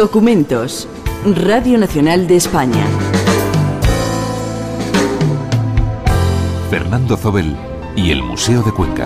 Documentos. Radio Nacional de España. Fernando Zobel y el Museo de Cuenca.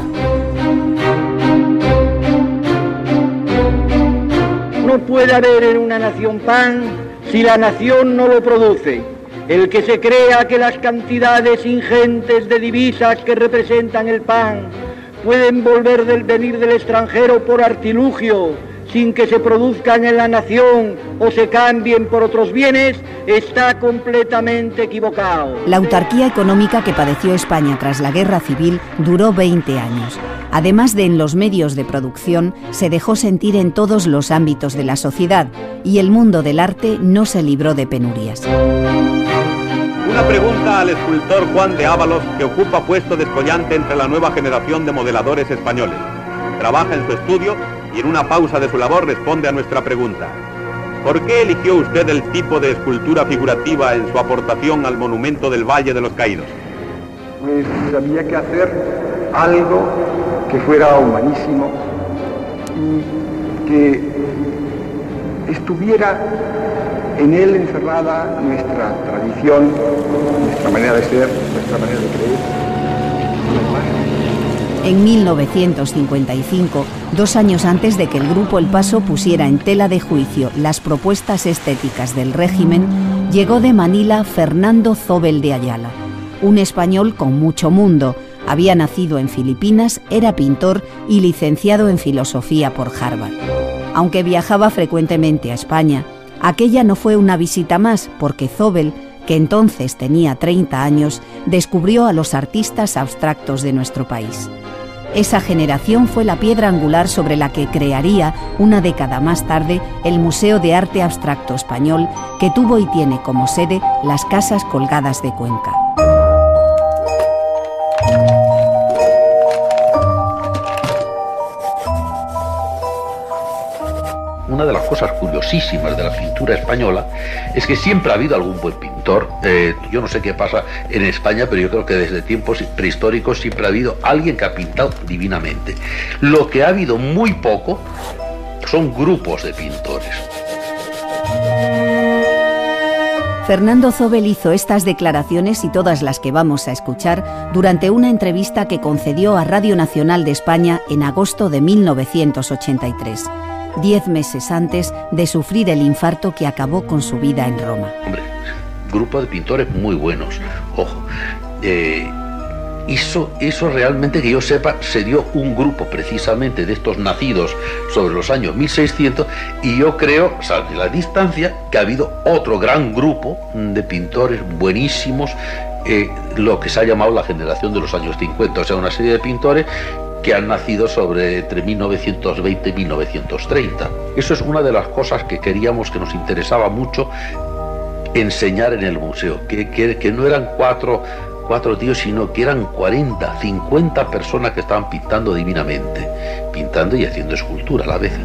No puede haber en una nación pan si la nación no lo produce. El que se crea que las cantidades ingentes de divisas que representan el pan pueden venir del extranjero por artilugio, sin que se produzcan en la nación o se cambien por otros bienes, está completamente equivocado. La autarquía económica que padeció España tras la Guerra Civil duró 20 años. Además de en los medios de producción, se dejó sentir en todos los ámbitos de la sociedad y el mundo del arte no se libró de penurias. Una pregunta al escultor Juan de Ábalos, que ocupa puesto descollante entre la nueva generación de modeladores españoles. Trabaja en su estudio y en una pausa de su labor responde a nuestra pregunta. ¿Por qué eligió usted el tipo de escultura figurativa en su aportación al monumento del Valle de los Caídos? Pues había que hacer algo que fuera humanísimo y que estuviera en él encerrada nuestra tradición, nuestra manera de ser, nuestra manera de creer. En 1955, 2 años antes de que el Grupo El Paso pusiera en tela de juicio las propuestas estéticas del régimen, llegó de Manila Fernando Zobel de Ayala, un español con mucho mundo. Había nacido en Filipinas, era pintor y licenciado en filosofía por Harvard. Aunque viajaba frecuentemente a España, aquella no fue una visita más, porque Zobel, que entonces tenía 30 años, descubrió a los artistas abstractos de nuestro país. Esa generación fue la piedra angular sobre la que crearía, una década más tarde, el Museo de Arte Abstracto Español, que tuvo y tiene como sede las Casas Colgadas de Cuenca. Una de las cosas curiosísimas de la pintura española es que siempre ha habido algún buen pintor. Yo no sé qué pasa en España, pero yo creo que desde tiempos prehistóricos siempre ha habido alguien que ha pintado divinamente. Lo que ha habido muy poco son grupos de pintores. Fernando Zobel hizo estas declaraciones y todas las que vamos a escuchar durante una entrevista que concedió a Radio Nacional de España en agosto de 1983. 10 meses antes de sufrir el infarto que acabó con su vida en Roma. Hombre, grupo de pintores muy buenos, ojo. Eso realmente, que yo sepa, se dio un grupo precisamente de estos nacidos sobre los años 1600, y yo creo, salve la distancia, que ha habido otro gran grupo de pintores buenísimos, lo que se ha llamado la generación de los años 50, o sea, una serie de pintores que han nacido entre 1920 y 1930. Eso es una de las cosas que queríamos, que nos interesaba mucho enseñar en el museo, que no eran cuatro tíos, sino que eran 40, 50 personas que estaban pintando divinamente, pintando y haciendo escultura a la vez.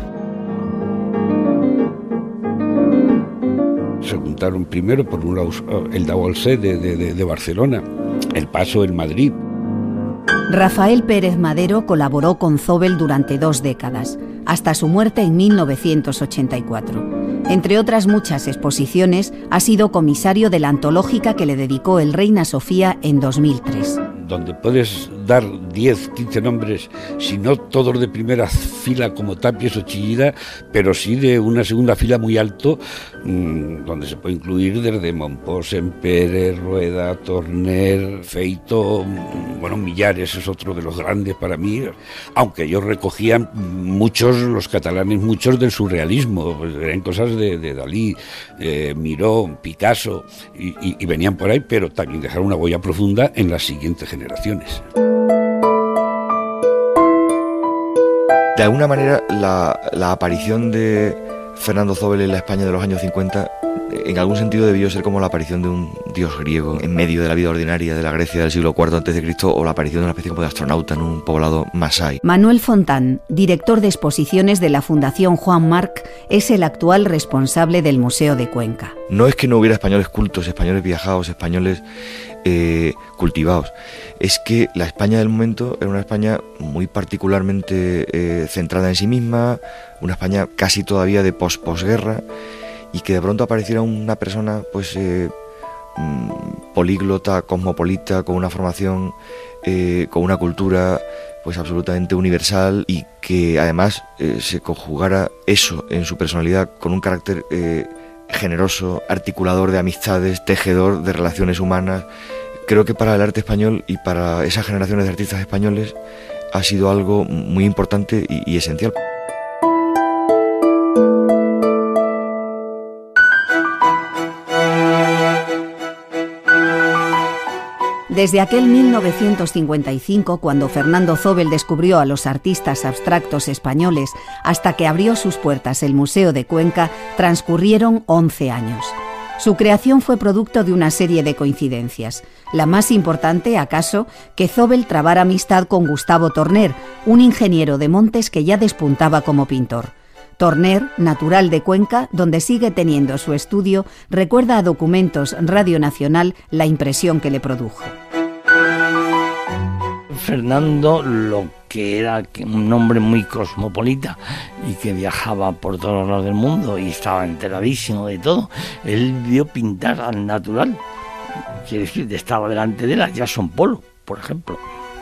Se juntaron primero, por un lado, el Daolsé de Barcelona, El Paso en Madrid. Rafael Pérez Madero colaboró con Zobel durante 2 décadas, hasta su muerte en 1984. Entre otras muchas exposiciones, ha sido comisario de la antológica que le dedicó el Reina Sofía en 2003. Donde puedes dar 10, 15 nombres, si no todos de primera fila como Tapies o Chillida, pero sí de una segunda fila muy alto, donde se puede incluir desde Montpós, Pérez, Rueda, Torner, Feito, bueno, Millares es otro de los grandes para mí, aunque ellos recogían muchos, los catalanes, muchos del surrealismo, pues eran cosas de Dalí, Miró, Picasso, y venían por ahí, pero también dejaron una huella profunda en las siguientes generaciones. De alguna manera, la aparición de Fernando Zobel en la España de los años 50, en algún sentido debió ser como la aparición de un dios griego en medio de la vida ordinaria de la Grecia del siglo IV a.C., o la aparición de una especie como de astronauta en un poblado masái. Manuel Fontán, director de exposiciones de la Fundación Juan March, es el actual responsable del Museo de Cuenca. No es que no hubiera españoles cultos, españoles viajados, españoles cultivados. Es que la España del momento era una España muy particularmente centrada en sí misma, una España casi todavía de posguerra, y que de pronto apareciera una persona pues políglota, cosmopolita, con una formación, con una cultura pues absolutamente universal, y que además se conjugara eso en su personalidad con un carácter generoso, articulador de amistades, tejedor de relaciones humanas. Creo que para el arte español y para esas generaciones de artistas españoles ha sido algo muy importante y esencial. Desde aquel 1955, cuando Fernando Zóbel descubrió a los artistas abstractos españoles, hasta que abrió sus puertas el Museo de Cuenca, transcurrieron 11 años. Su creación fue producto de una serie de coincidencias. La más importante, acaso, que Zóbel trabara amistad con Gustavo Torner, un ingeniero de montes que ya despuntaba como pintor. Torner, natural de Cuenca, donde sigue teniendo su estudio, recuerda a Documentos Radio Nacional la impresión que le produjo. Fernando, lo que era un hombre muy cosmopolita y que viajaba por todos lados del mundo y estaba enteradísimo de todo, él vio pintar al natural. Quiere decir, estaba delante de él Jackson Pollock, por ejemplo.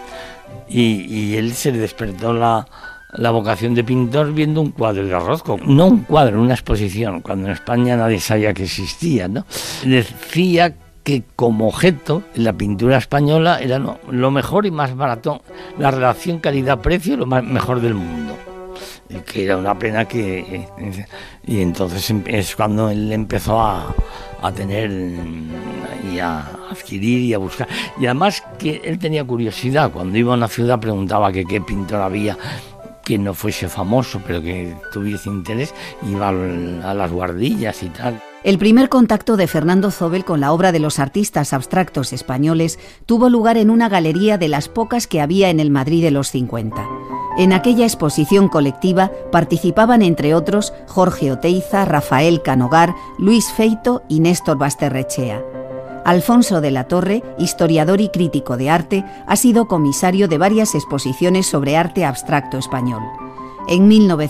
Y él se le despertó la vocación de pintor viendo un cuadro de Rothko. No un cuadro, una exposición, cuando en España nadie sabía que existía, ¿no? Decía que como objeto la pintura española era lo mejor y más barato, la relación calidad-precio lo mejor del mundo, que era una pena que... Y entonces es cuando él empezó a tener y a adquirir y a buscar. Y además que él tenía curiosidad, cuando iba a una ciudad preguntaba que qué pintor había que no fuese famoso, pero que tuviese interés, iba a las guardillas y tal. El primer contacto de Fernando Zóbel con la obra de los artistas abstractos españoles tuvo lugar en una galería de las pocas que había en el Madrid de los 50. En aquella exposición colectiva participaban, entre otros, Jorge Oteiza, Rafael Canogar, Luis Feito y Néstor Basterrechea. Alfonso de la Torre, historiador y crítico de arte, ha sido comisario de varias exposiciones sobre arte abstracto español. En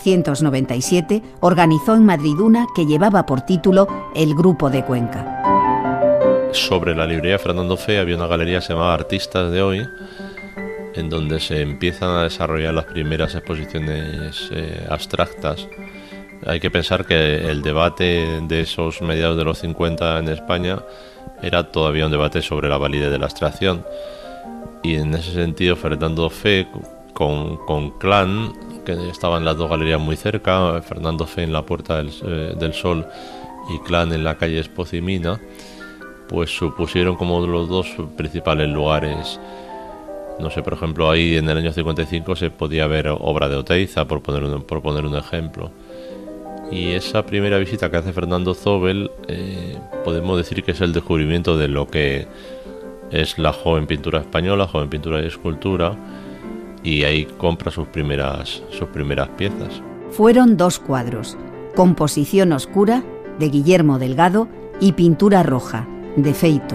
1997 organizó en Madrid una que llevaba por título El Grupo de Cuenca. Sobre la librería Fernando Fe había una galería que se llamaba Artistas de Hoy, en donde se empiezan a desarrollar las primeras exposiciones abstractas. Hay que pensar que el debate de esos mediados de los 50 en España era todavía un debate sobre la validez de la abstracción, y en ese sentido Fernando Fe con Clan, que estaban las dos galerías muy cerca, Fernando Fe en la Puerta del Sol y Clan en la calle Espocimina, pues supusieron como los dos principales lugares. No sé, por ejemplo, ahí en el año 55 se podía ver obra de Oteiza, por poner un ejemplo. Y esa primera visita que hace Fernando Zóbel, podemos decir que es el descubrimiento de lo que es la joven pintura española, joven pintura y escultura, y ahí compra sus primeras piezas. Fueron 2 cuadros: Composición Oscura, de Guillermo Delgado, y Pintura Roja, de Feito.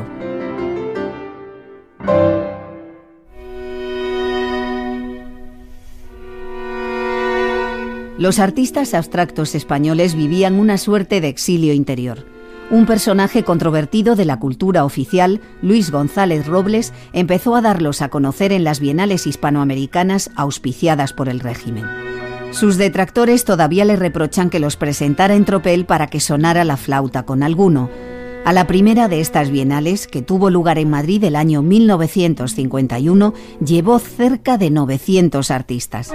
Los artistas abstractos españoles vivían una suerte de exilio interior. Un personaje controvertido de la cultura oficial, Luis González Robles, empezó a darlos a conocer en las bienales hispanoamericanas auspiciadas por el régimen. Sus detractores todavía le reprochan que los presentara en tropel para que sonara la flauta con alguno. A la primera de estas bienales, que tuvo lugar en Madrid el año 1951, llevó cerca de 900 artistas.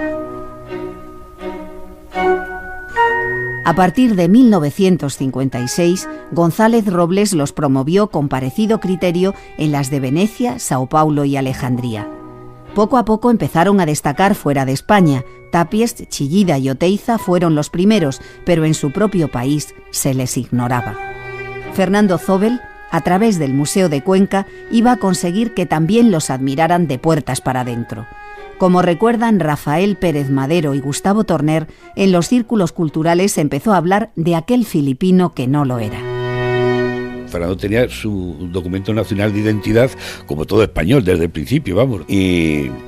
A partir de 1956, González Robles los promovió con parecido criterio en las de Venecia, Sao Paulo y Alejandría. Poco a poco empezaron a destacar fuera de España. Tapies, Chillida y Oteiza fueron los primeros, pero en su propio país se les ignoraba. Fernando Zóbel, a través del Museo de Cuenca, iba a conseguir que también los admiraran de puertas para adentro. Como recuerdan Rafael Pérez Madero y Gustavo Torner, en los círculos culturales se empezó a hablar de aquel filipino que no lo era. Fernando tenía su documento nacional de identidad, como todo español, desde el principio, vamos. Y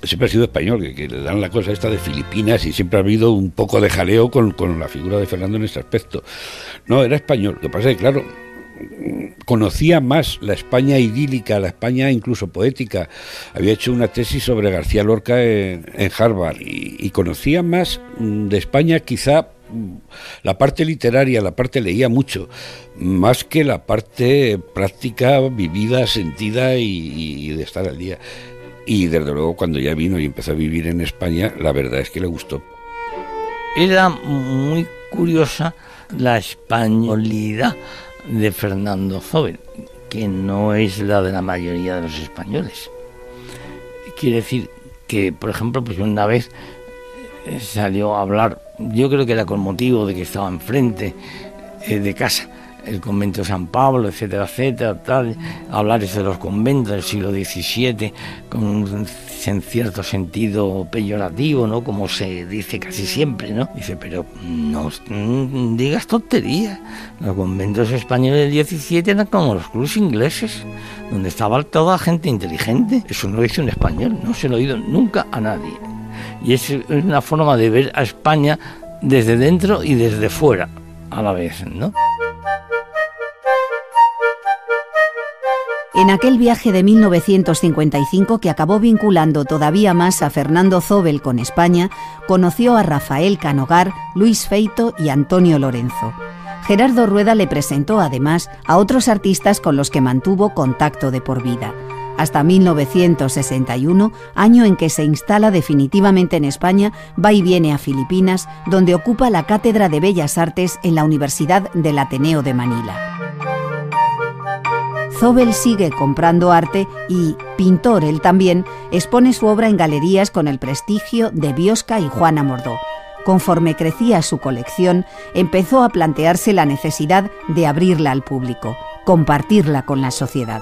siempre ha sido español, que le dan la cosa esta de Filipinas, y siempre ha habido un poco de jaleo con la figura de Fernando en ese aspecto. No, era español. Lo que pasa es que, claro, conocía más la España idílica, la España incluso poética. Había hecho una tesis sobre García Lorca en Harvard, y conocía más de España, quizá la parte literaria, la parte leía mucho, más que la parte práctica, vivida, sentida y de estar al día. Y desde luego cuando ya vino y empezó a vivir en España, la verdad es que le gustó. Era muy curiosa la españolidad de Fernando Zóbel, que no es la de la mayoría de los españoles. Quiere decir que, por ejemplo, pues una vez salió a hablar, yo creo que era con motivo de que estaba enfrente de casa, el convento de San Pablo, etcétera, etcétera, tal, hablar de los conventos del siglo XVII en cierto sentido peyorativo, ¿no? Como se dice casi siempre, ¿no? Dice, pero no digas tonterías. Los conventos españoles del XVII eran como los clubs ingleses, donde estaba toda gente inteligente. Eso no lo dice un español, no se lo he oído nunca a nadie. Y es una forma de ver a España desde dentro y desde fuera a la vez, ¿no? En aquel viaje de 1955, que acabó vinculando todavía más a Fernando Zóbel con España, conoció a Rafael Canogar, Luis Feito y Antonio Lorenzo. Gerardo Rueda le presentó además a otros artistas con los que mantuvo contacto de por vida, hasta 1961, año en que se instala definitivamente en España, va y viene a Filipinas, donde ocupa la Cátedra de Bellas Artes en la Universidad del Ateneo de Manila. Zóbel sigue comprando arte y, pintor él también, expone su obra en galerías con el prestigio de Biosca y Juana Mordó. Conforme crecía su colección, empezó a plantearse la necesidad de abrirla al público, compartirla con la sociedad.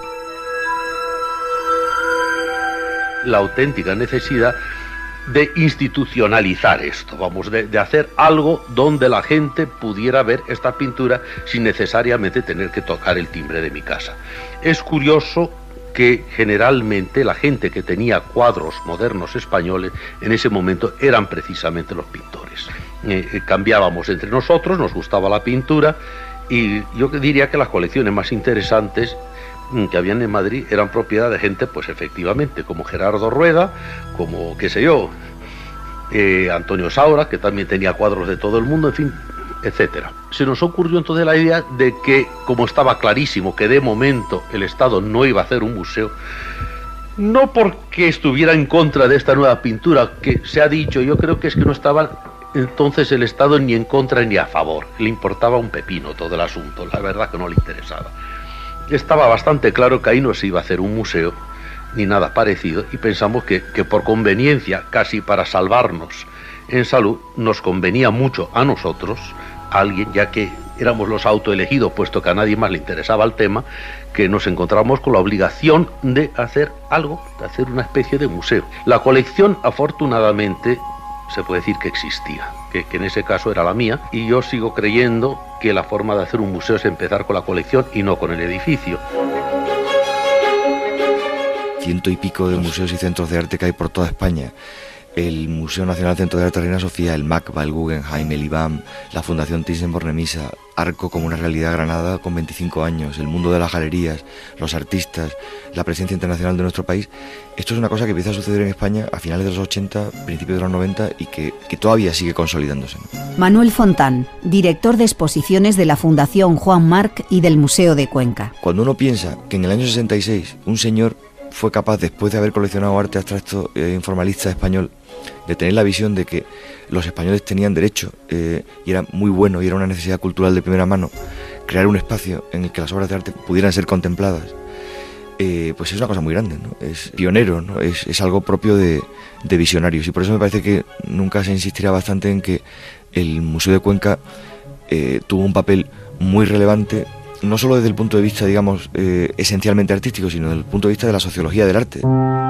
La auténtica necesidad de institucionalizar esto, de hacer algo donde la gente pudiera ver esta pintura sin necesariamente tener que tocar el timbre de mi casa. Es curioso que generalmente la gente que tenía cuadros modernos españoles en ese momento eran precisamente los pintores. Cambiábamos entre nosotros, nos gustaba la pintura, y yo diría que las colecciones más interesantes que habían en Madrid eran propiedad de gente, pues efectivamente, como Gerardo Rueda, como, qué sé yo, Antonio Saura, que también tenía cuadros de todo el mundo, en fin, etcétera. Se nos ocurrió entonces la idea de que, como estaba clarísimo que de momento el Estado no iba a hacer un museo, no porque estuviera en contra de esta nueva pintura, que se ha dicho, yo creo que es que no estaba entonces el Estado ni en contra ni a favor, le importaba un pepino todo el asunto, la verdad que no le interesaba. Estaba bastante claro que ahí no se iba a hacer un museo ni nada parecido, y pensamos que por conveniencia, casi para salvarnos en salud, nos convenía mucho a nosotros, a alguien, ya que éramos los autoelegidos, puesto que a nadie más le interesaba el tema, que nos encontramos con la obligación de hacer algo, de hacer una especie de museo. La colección, afortunadamente, se puede decir que existía, que en ese caso era la mía, y yo sigo creyendo que la forma de hacer un museo es empezar con la colección y no con el edificio. 100 y pico de museos y centros de arte que hay por toda España. El Museo Nacional Centro de Arte Reina Sofía, el MACBA, el Guggenheim, el IBAM, la Fundación Thyssen-Bornemisza, Arco como una realidad Granada con 25 años, el mundo de las galerías, los artistas, la presencia internacional de nuestro país. Esto es una cosa que empieza a suceder en España a finales de los 80, principios de los 90 y que todavía sigue consolidándose, ¿no? Manuel Fontán, director de exposiciones de la Fundación Juan March y del Museo de Cuenca. Cuando uno piensa que en el año 66 un señor fue capaz, después de haber coleccionado arte abstracto informalista español, de tener la visión de que los españoles tenían derecho, y era muy bueno y era una necesidad cultural de primera mano, crear un espacio en el que las obras de arte pudieran ser contempladas, pues es una cosa muy grande, ¿no? Es pionero, ¿no? Es algo propio de visionarios, y por eso me parece que nunca se insistirá bastante en que el Museo de Cuenca tuvo un papel muy relevante, no solo desde el punto de vista, digamos, esencialmente artístico, sino desde el punto de vista de la sociología del arte.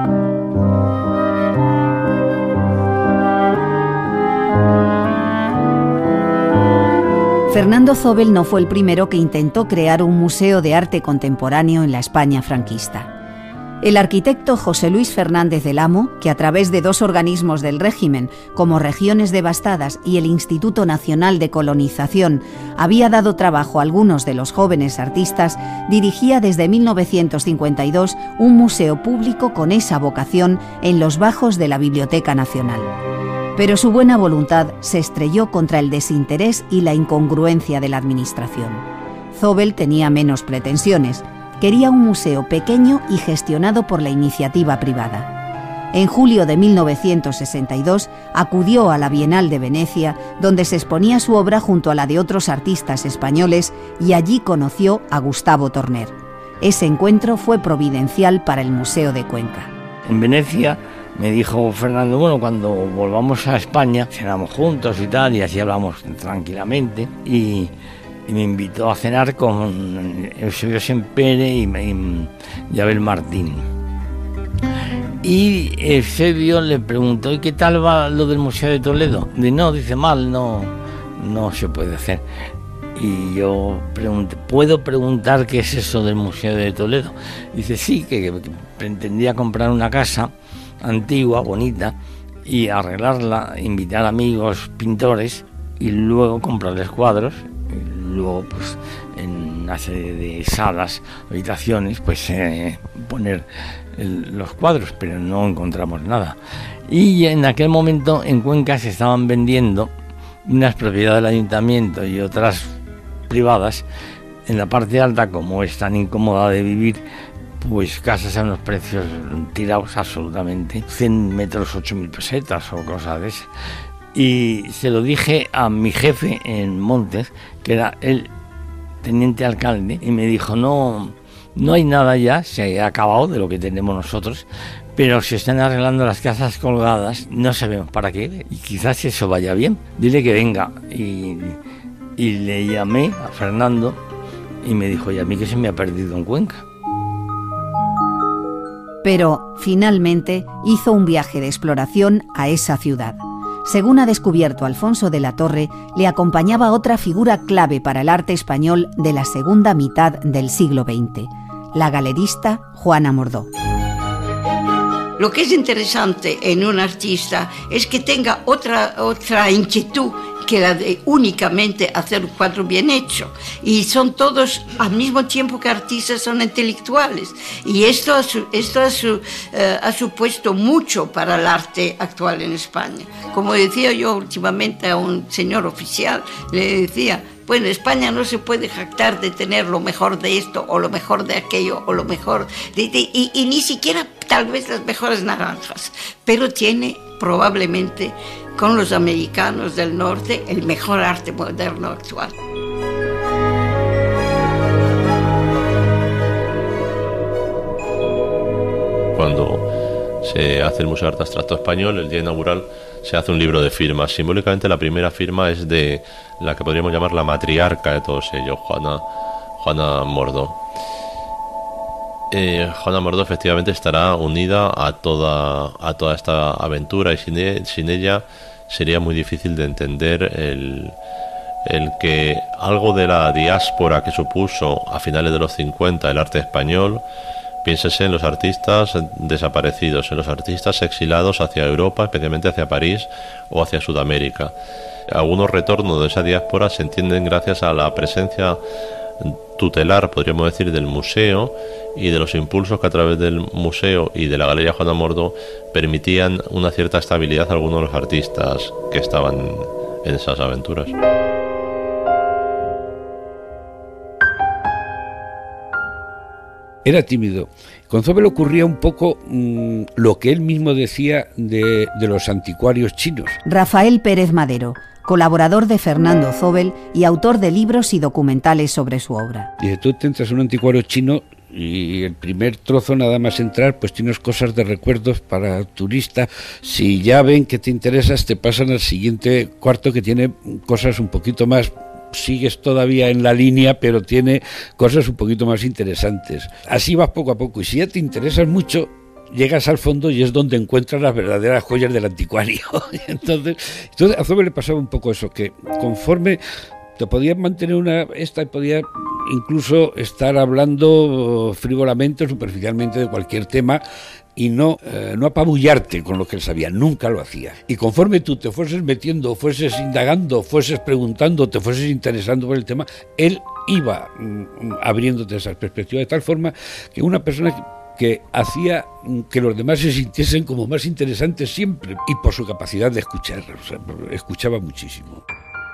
Fernando Zóbel no fue el primero que intentó crear un museo de arte contemporáneo en la España franquista. El arquitecto José Luis Fernández del Amo, que a través de 2 organismos del régimen, como Regiones Devastadas y el Instituto Nacional de Colonización, había dado trabajo a algunos de los jóvenes artistas, dirigía desde 1952 un museo público con esa vocación en los bajos de la Biblioteca Nacional. Pero su buena voluntad se estrelló contra el desinterés y la incongruencia de la administración. Zóbel tenía menos pretensiones. Quería un museo pequeño y gestionado por la iniciativa privada. En julio de 1962 acudió a la Bienal de Venecia, donde se exponía su obra junto a la de otros artistas españoles, y allí conoció a Gustavo Torner. Ese encuentro fue providencial para el Museo de Cuenca. En Venecia me dijo Fernando, bueno, cuando volvamos a España cenamos juntos y tal, y así hablamos tranquilamente, y me invitó a cenar con Eusebio Sempere y Abel Martín. Y Eusebio le preguntó, ¿y qué tal va lo del Museo de Toledo? No, dice, mal, no se puede hacer. Y yo pregunté, ¿puedo preguntar qué es eso del Museo de Toledo? Dice, sí, que pretendía comprar una casa antigua, bonita, y arreglarla, invitar amigos pintores y luego comprarles cuadros. Luego, pues, en una serie de salas, habitaciones, pues poner los cuadros, pero no encontramos nada. Y en aquel momento en Cuenca se estaban vendiendo unas propiedades del ayuntamiento y otras privadas. En la parte alta, como es tan incómoda de vivir, pues casas a unos precios tirados absolutamente. 100 metros, 8.000 pesetas o cosas de esas. Y se lo dije a mi jefe en Montes, que era el teniente alcalde, y me dijo, no hay nada ya, se ha acabado de lo que tenemos nosotros, pero se están arreglando las casas colgadas, no sabemos para qué, y quizás eso vaya bien, dile que venga. Y le llamé a Fernando y me dijo, y a mí que se me ha perdido en Cuenca. Pero finalmente hizo un viaje de exploración a esa ciudad. Según ha descubierto Alfonso de la Torre, le acompañaba otra figura clave para el arte español de la segunda mitad del siglo XX, la galerista Juana Mordó. Lo que es interesante en un artista es que tenga otra inquietud que la de únicamente hacer un cuadro bien hecho. Y son todos, al mismo tiempo que artistas, son intelectuales. Y esto ha supuesto mucho para el arte actual en España. Como decía yo últimamente a un señor oficial, le decía, bueno, España no se puede jactar de tener lo mejor de esto o lo mejor de aquello o lo mejor y ni siquiera tal vez las mejores naranjas, pero tiene probablemente con los americanos del norte el mejor arte moderno actual. Cuando se hace el Museo de Arte Abstracto Español, el día inaugural, se hace un libro de firmas. Simbólicamente la primera firma es de la que podríamos llamar la matriarca de todos ellos, Juana Mordó. Juana Mordó efectivamente estará unida a toda esta aventura, y sin ella sería muy difícil de entender el que algo de la diáspora que supuso a finales de los 50 el arte español. Piénsese en los artistas desaparecidos, en los artistas exilados hacia Europa, especialmente hacia París o hacia Sudamérica. Algunos retornos de esa diáspora se entienden gracias a la presencia tutelar, podríamos decir, del museo y de los impulsos que a través del museo y de la Galería Juana Mordó permitían una cierta estabilidad a algunos de los artistas que estaban en esas aventuras. Era tímido. Con Zóbel ocurría un poco lo que él mismo decía de los anticuarios chinos. Rafael Pérez Madero, colaborador de Fernando Zóbel y autor de libros y documentales sobre su obra. Dice, tú te entras en un anticuario chino y el primer trozo, nada más entrar, pues tienes cosas de recuerdos para turista. Si ya ven que te interesas, te pasan al siguiente cuarto que tiene cosas un poquito más. Sigues todavía en la línea, pero tiene cosas un poquito más interesantes. Así vas poco a poco, y si ya te interesas mucho, llegas al fondo y es donde encuentras las verdaderas joyas del anticuario. Entonces a Zóbel le pasaba un poco eso, que conforme Te podías mantener podía incluso estar hablando frívolamente, superficialmente de cualquier tema y no apabullarte con lo que él sabía, nunca lo hacía. Y conforme tú te fueses metiendo, fueses indagando, fueses preguntando, te fueses interesando por el tema, él iba abriéndote esas perspectivas de tal forma que una persona que hacía que los demás se sintiesen como más interesantes siempre, y por su capacidad de escuchar, o sea, escuchaba muchísimo.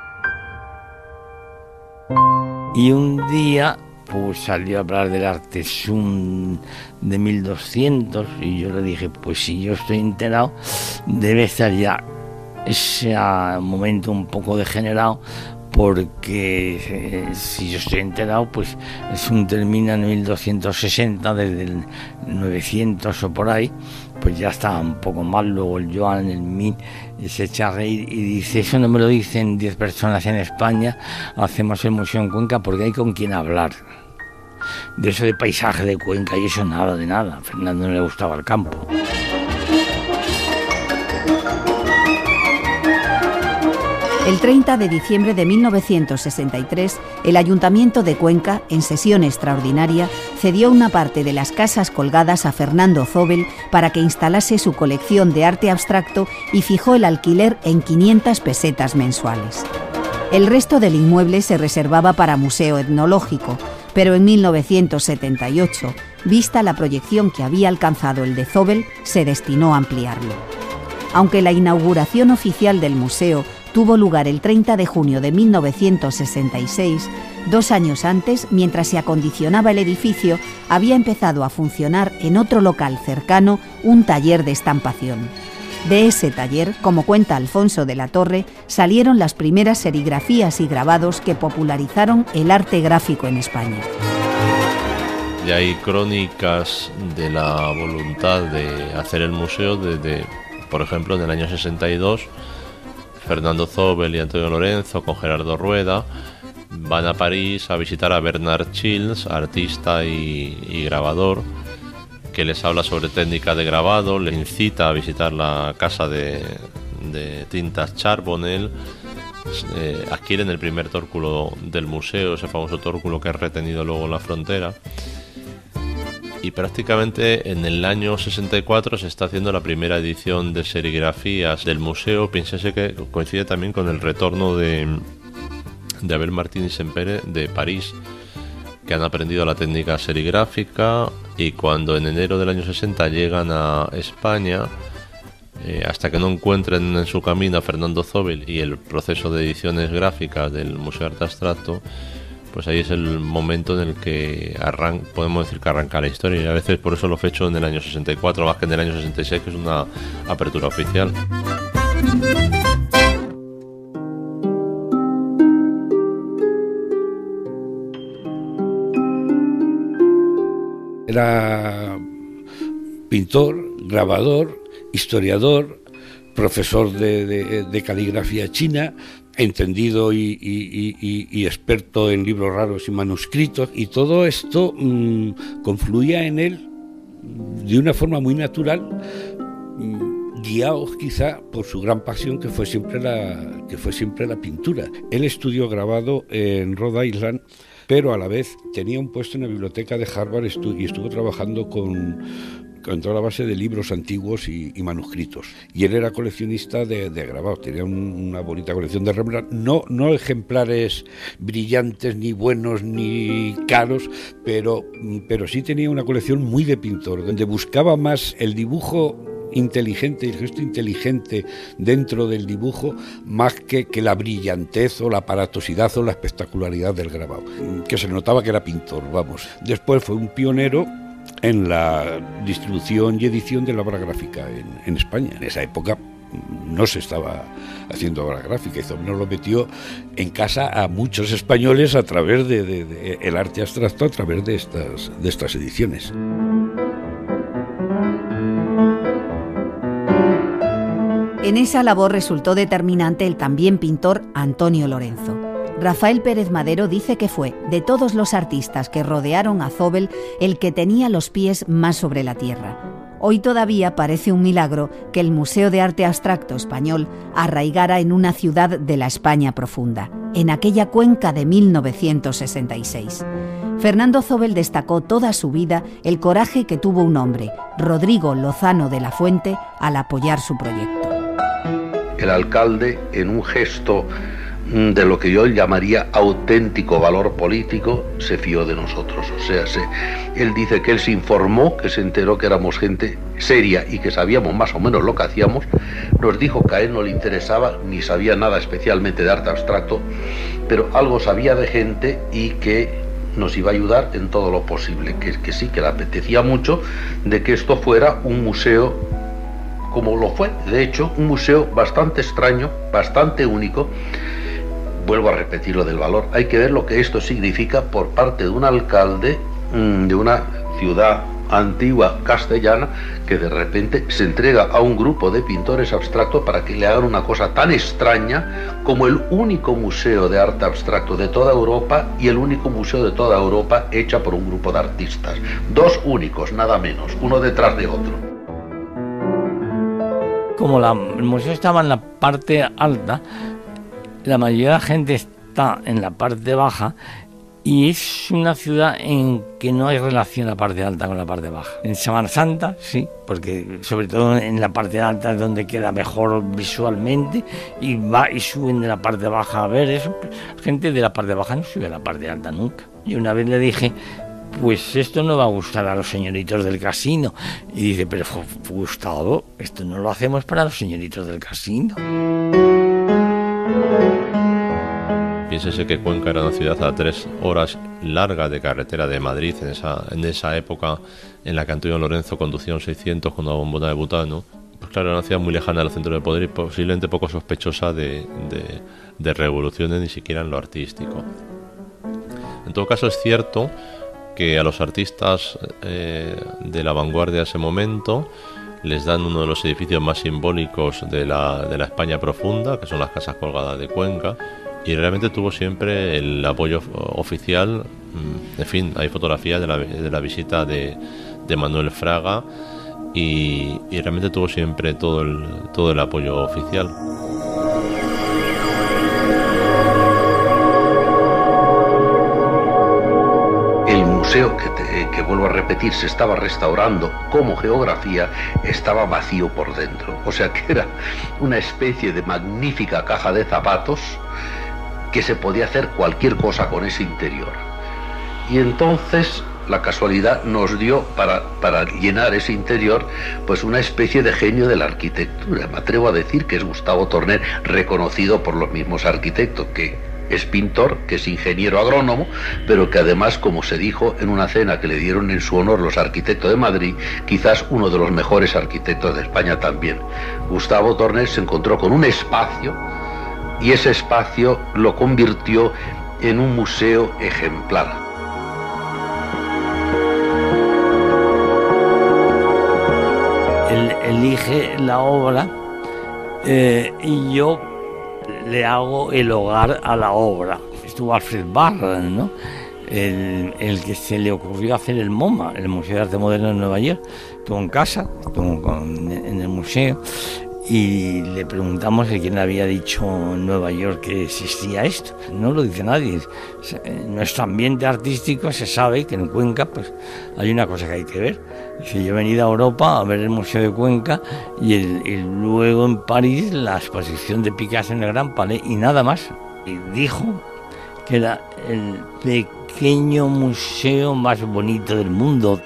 Y un día pues salió a hablar del Artesum de 1200 y yo le dije, pues si yo estoy enterado, debe estar ya ese momento un poco degenerado, porque si yo estoy enterado, pues Artesum termina en 1260, desde el 900 o por ahí, pues ya está un poco mal. Luego el Joan, el Min, se echa a reír y dice, eso no me lo dicen 10 personas en España, hacemos el museo en Cuenca porque hay con quien hablar. De eso de paisaje de Cuenca y eso nada de nada, a Fernando no le gustaba el campo. El 30 de diciembre de 1963, el Ayuntamiento de Cuenca, en sesión extraordinaria, cedió una parte de las casas colgadas a Fernando Zóbel para que instalase su colección de arte abstracto y fijó el alquiler en 500 pesetas mensuales. El resto del inmueble se reservaba para museo etnológico, pero en 1978, vista la proyección que había alcanzado el de Zóbel, se destinó a ampliarlo. Aunque la inauguración oficial del museo tuvo lugar el 30 de junio de 1966, 2 años antes, mientras se acondicionaba el edificio, había empezado a funcionar en otro local cercano un taller de estampación. De ese taller, como cuenta Alfonso de la Torre, salieron las primeras serigrafías y grabados que popularizaron el arte gráfico en España. Y hay crónicas de la voluntad de hacer el museo desde, por ejemplo, en el año 62, Fernando Zóbel y Antonio Lorenzo con Gerardo Rueda van a París a visitar a Bernard Childs, artista y grabador, que les habla sobre técnica de grabado, les incita a visitar la casa de tintas Charbonnel, adquieren el primer tórculo del museo, ese famoso tórculo que es retenido luego en la frontera. Y prácticamente en el año 64 se está haciendo la primera edición de serigrafías del museo. Piénsese que coincide también con el retorno de Abel Martín y Sempere de París, que han aprendido la técnica serigráfica, y cuando en enero del año 60 llegan a España, hasta que no encuentren en su camino a Fernando Zóbel y el proceso de ediciones gráficas del Museo de Arte Abstracto, pues ahí es el momento en el que podemos decir que arranca la historia, y a veces por eso lo fecho en el año 64 más que en el año 66, que es una apertura oficial. Era pintor, grabador, historiador, profesor de caligrafía china, entendido y experto en libros raros y manuscritos, y todo esto confluía en él de una forma muy natural, guiado quizá por su gran pasión que fue siempre la pintura. Él estudió grabado en Rhode Island, pero a la vez tenía un puesto en la biblioteca de Harvard y estuvo trabajando con toda la base de libros antiguos y manuscritos. Y él era coleccionista de grabados, tenía una bonita colección de Rembrandt, no ejemplares brillantes, ni buenos, ni caros, pero sí tenía una colección muy de pintor, donde buscaba más el dibujo inteligente y el gesto inteligente dentro del dibujo, más que la brillantez o la aparatosidad o la espectacularidad del grabado, que se notaba que era pintor, vamos. Después fue un pionero en la distribución y edición de la obra gráfica en España. En esa época no se estaba haciendo obra gráfica, y Zóbel lo metió en casa a muchos españoles a través de el arte abstracto, a través de estas ediciones. En esa labor resultó determinante el también pintor Antonio Lorenzo. Rafael Pérez Madero dice que fue, de todos los artistas que rodearon a Zóbel, el que tenía los pies más sobre la tierra. Hoy todavía parece un milagro que el Museo de Arte Abstracto Español arraigara en una ciudad de la España profunda. en aquella Cuenca de 1966. Fernando Zóbel destacó toda su vida el coraje que tuvo un hombre, Rodrigo Lozano de la Fuente, al apoyar su proyecto. El alcalde, en un gesto de lo que yo llamaría auténtico valor político, se fió de nosotros. O sea, él dice que él se informó, que se enteró que éramos gente seria y que sabíamos más o menos lo que hacíamos. Nos dijo que a él no le interesaba ni sabía nada especialmente de arte abstracto, pero algo sabía de gente y que nos iba a ayudar en todo lo posible, que sí, que le apetecía mucho de que esto fuera un museo como lo fue, de hecho, un museo bastante extraño, bastante único. Vuelvo a repetir lo del valor. Hay que ver lo que esto significa por parte de un alcalde de una ciudad antigua castellana que de repente se entrega a un grupo de pintores abstractos para que le hagan una cosa tan extraña como el único museo de arte abstracto de toda Europa y el único museo de toda Europa hecha por un grupo de artistas. Dos únicos, nada menos, uno detrás de otro. Como el museo estaba en la parte alta, la mayoría de la gente está en la parte baja y es una ciudad en que no hay relación la parte alta con la parte baja. En Semana Santa sí, porque sobre todo en la parte alta es donde queda mejor visualmente y suben de la parte baja a ver eso. La gente de la parte baja no sube a la parte alta nunca. Y una vez le dije, pues esto no va a gustar a los señoritos del casino. Y dice, pero Gustavo, esto no lo hacemos para los señoritos del casino. Piénsese que Cuenca era una ciudad a 3 horas largas de carretera de Madrid en esa época en la que Antonio Lorenzo conducía un 600 con una bombona de butano. Pues claro, era una ciudad muy lejana del centro del poder y posiblemente poco sospechosa de revoluciones, ni siquiera en lo artístico. En todo caso, es cierto que a los artistas de la vanguardia de ese momento les dan uno de los edificios más simbólicos de la España profunda, que son las Casas Colgadas de Cuenca, y realmente tuvo siempre el apoyo oficial. En fin, hay fotografías de la visita de Manuel Fraga y realmente tuvo siempre todo el apoyo oficial. Museo que vuelvo a repetir se estaba restaurando como geografía, estaba vacío por dentro, o sea que era una especie de magnífica caja de zapatos que se podía hacer cualquier cosa con ese interior. Y entonces la casualidad nos dio para llenar ese interior pues una especie de genio de la arquitectura. Me atrevo a decir que es Gustavo Torner, reconocido por los mismos arquitectos, que es pintor, que es ingeniero agrónomo, pero que además, como se dijo en una cena que le dieron en su honor los arquitectos de Madrid, quizás uno de los mejores arquitectos de España también. Gustavo Torner se encontró con un espacio y ese espacio lo convirtió en un museo ejemplar. Él elige la obra y yo le hago el hogar a la obra. Estuvo Alfred Barran, ¿no? El que se le ocurrió hacer el MoMA, el Museo de Arte Moderno de Nueva York. Estuvo en casa, en el museo, y le preguntamos a quién había dicho en Nueva York que existía esto. No lo dice nadie. En nuestro ambiente artístico se sabe que en Cuenca pues hay una cosa que hay que ver. Dice, yo he venido a Europa a ver el Museo de Cuenca y luego en París la exposición de Picasso en el Gran Palais y nada más. Y dijo que era el pequeño museo más bonito del mundo.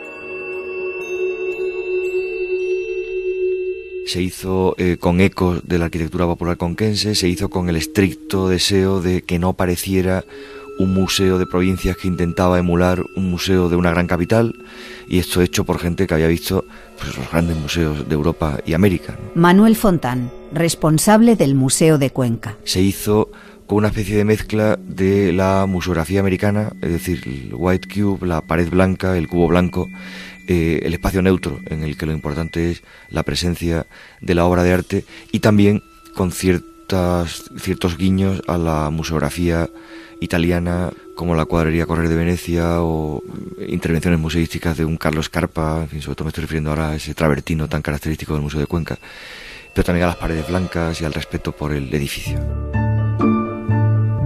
Se hizo con ecos de la arquitectura popular conquense, se hizo con el estricto deseo de que no pareciera un museo de provincias que intentaba emular un museo de una gran capital, y esto hecho por gente que había visto pues, los grandes museos de Europa y América, ¿no? Manuel Fontán, responsable del Museo de Cuenca. Se hizo con una especie de mezcla de la museografía americana, es decir, el white cube, la pared blanca, el cubo blanco, el espacio neutro, en el que lo importante es la presencia de la obra de arte, y también con ciertos guiños a la museografía italiana, como la cuadrería Correr de Venecia o intervenciones museísticas de un Carlo Scarpa. En fin, sobre todo me estoy refiriendo ahora a ese travertino tan característico del Museo de Cuenca, pero también a las paredes blancas y al respeto por el edificio.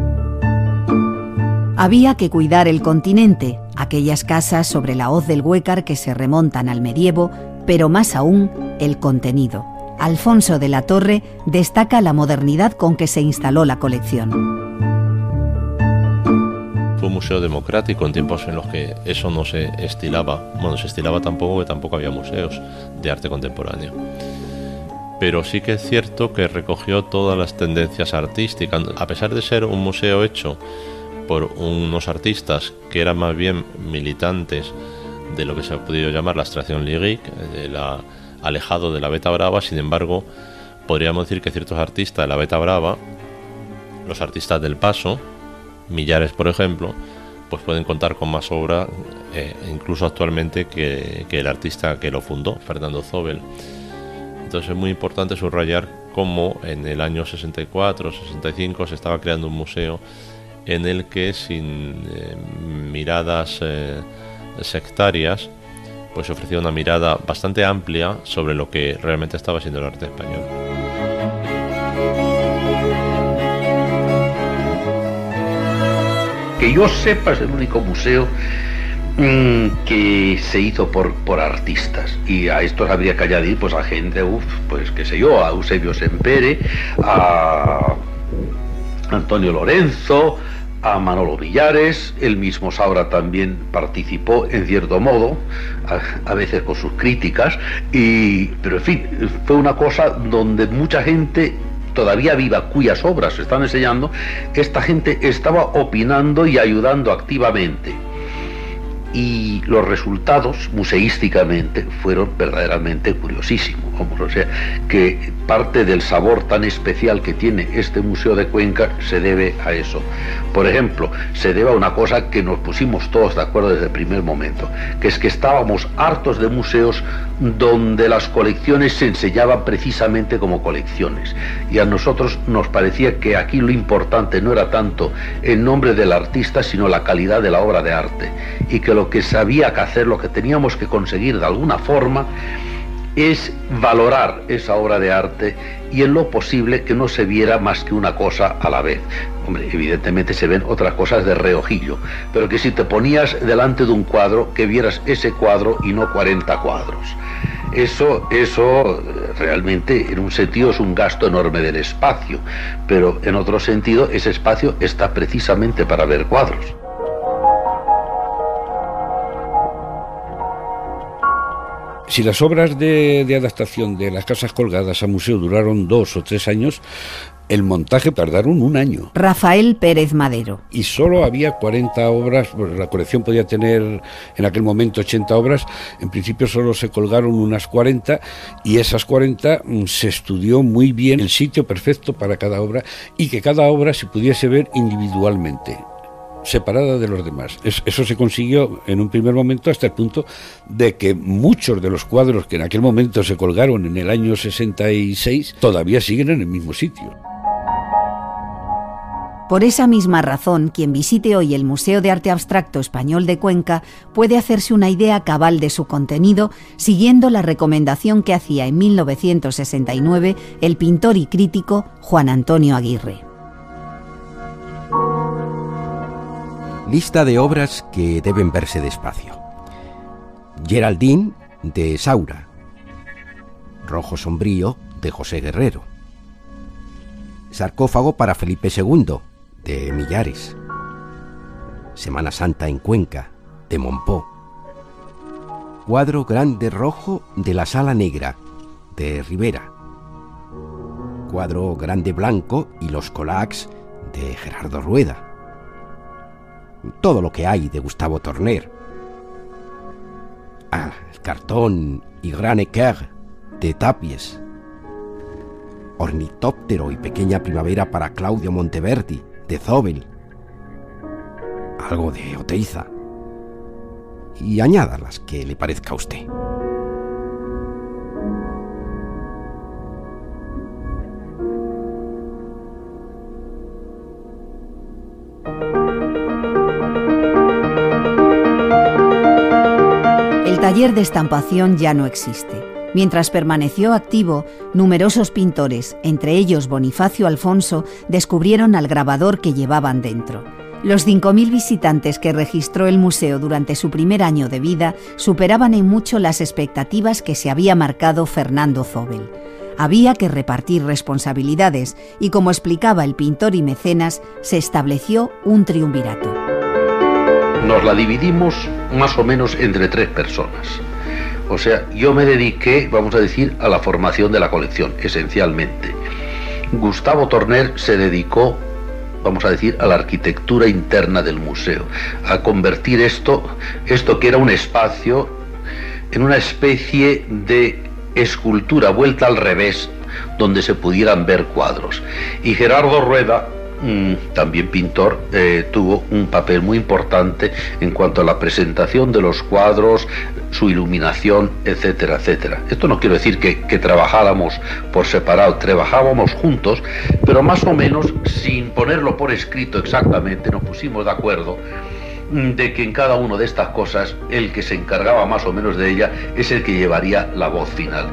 Había que cuidar el continente, aquellas casas sobre la hoz del Huécar que se remontan al medievo, pero más aún el contenido. Alfonso de la Torre destaca la modernidad con que se instaló la colección. Fue un museo democrático en tiempos en los que eso no se estilaba. Bueno, se estilaba tampoco, que tampoco había museos de arte contemporáneo. Pero sí que es cierto que recogió todas las tendencias artísticas. A pesar de ser un museo hecho por unos artistas que eran más bien militantes de lo que se ha podido llamar la abstracción lyrique, alejado de la Beta Brava, sin embargo, podríamos decir que ciertos artistas de la Beta Brava, los artistas del Paso, Millares por ejemplo, pues pueden contar con más obra, incluso actualmente, que el artista que lo fundó, Fernando Zóbel. Entonces es muy importante subrayar cómo en el año 64-65 se estaba creando un museo en el que, sin miradas sectarias, pues se ofrecía una mirada bastante amplia sobre lo que realmente estaba siendo el arte español. Que yo sepa, es el único museo que se hizo por artistas, y a estos habría que añadir pues a gente, pues qué sé yo, a Eusebio Sempere, a Antonio Lorenzo, a Manolo Millares. El mismo Saura también participó en cierto modo, a veces con sus críticas, pero en fin, fue una cosa donde mucha gente todavía viva, cuyas obras se están enseñando, esta gente estaba opinando y ayudando activamente. Y los resultados, museísticamente, fueron verdaderamente curiosísimos. O sea, que parte del sabor tan especial que tiene este Museo de Cuenca se debe a eso. Por ejemplo, se debe a una cosa que nos pusimos todos de acuerdo desde el primer momento, que es que estábamos hartos de museos donde las colecciones se enseñaban precisamente como colecciones. Y a nosotros nos parecía que aquí lo importante no era tanto el nombre del artista, sino la calidad de la obra de arte. Y que lo que sabía que hacer, lo que teníamos que conseguir de alguna forma, es valorar esa obra de arte y en lo posible que no se viera más que una cosa a la vez. Hombre, evidentemente se ven otras cosas de reojillo, pero que si te ponías delante de un cuadro, que vieras ese cuadro y no 40 cuadros. Eso realmente en un sentido es un gasto enorme del espacio, pero en otro sentido ese espacio está precisamente para ver cuadros. Si las obras de adaptación de las casas colgadas a museo duraron 2 o 3 años, el montaje tardaron 1 año. Rafael Pérez Madero. Y solo había 40 obras, pues la colección podía tener en aquel momento 80 obras, en principio solo se colgaron unas 40, y esas 40 se estudió muy bien el sitio perfecto para cada obra, y que cada obra se pudiese ver individualmente, separada de los demás. Eso se consiguió en un primer momento hasta el punto de que muchos de los cuadros que en aquel momento se colgaron en el año 66 todavía siguen en el mismo sitio. Por esa misma razón, quien visite hoy el Museo de Arte Abstracto Español de Cuenca puede hacerse una idea cabal de su contenido siguiendo la recomendación que hacía en 1969 el pintor y crítico Juan Antonio Aguirre. Lista de obras que deben verse despacio. Geraldine, de Saura. Rojo sombrío, de José Guerrero. Sarcófago para Felipe II, de Millares. Semana Santa en Cuenca, de Monpó. Cuadro grande rojo de la Sala Negra, de Rivera. Cuadro grande blanco y los collages, de Gerardo Rueda. Todo lo que hay de Gustavo Torner. El cartón y Gran Équerre, de Tapies. Ornitóptero y Pequeña Primavera para Claudio Monteverdi, de Zóbel. Algo de Oteiza. Y añada las que le parezca a usted. El taller de estampación ya no existe. Mientras permaneció activo, numerosos pintores, entre ellos Bonifacio Alfonso, descubrieron al grabador que llevaban dentro. Los 5.000 visitantes que registró el museo durante su primer año de vida superaban en mucho las expectativas que se había marcado Fernando Zóbel. Había que repartir responsabilidades y, como explicaba el pintor y mecenas, se estableció un triunvirato. Nos la dividimos más o menos entre 3 personas. O sea, yo me dediqué, vamos a decir, a la formación de la colección, esencialmente. Gustavo Torner se dedicó, vamos a decir, a la arquitectura interna del museo, a convertir esto que era un espacio, en una especie de escultura vuelta al revés, donde se pudieran ver cuadros. Y Gerardo Rueda, también pintor, tuvo un papel muy importante en cuanto a la presentación de los cuadros, su iluminación, etcétera, etcétera. Esto no quiero decir que trabajáramos por separado, trabajábamos juntos, pero más o menos, sin ponerlo por escrito exactamente, nos pusimos de acuerdo de que en cada una de estas cosas, el que se encargaba más o menos de ella es el que llevaría la voz final.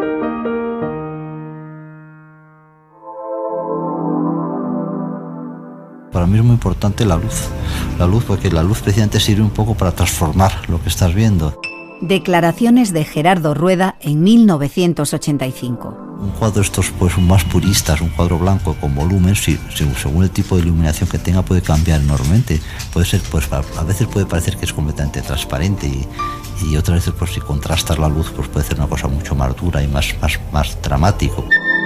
Para mí es muy importante la luz porque la luz precisamente sirve un poco para transformar lo que estás viendo. Declaraciones de Gerardo Rueda en 1985. Un cuadro estos pues más puristas, un cuadro blanco con volumen, según el tipo de iluminación que tenga puede cambiar enormemente. Puede ser, pues a veces puede parecer que es completamente transparente y otras veces pues si contrastas la luz pues puede ser una cosa mucho más dura y más dramático.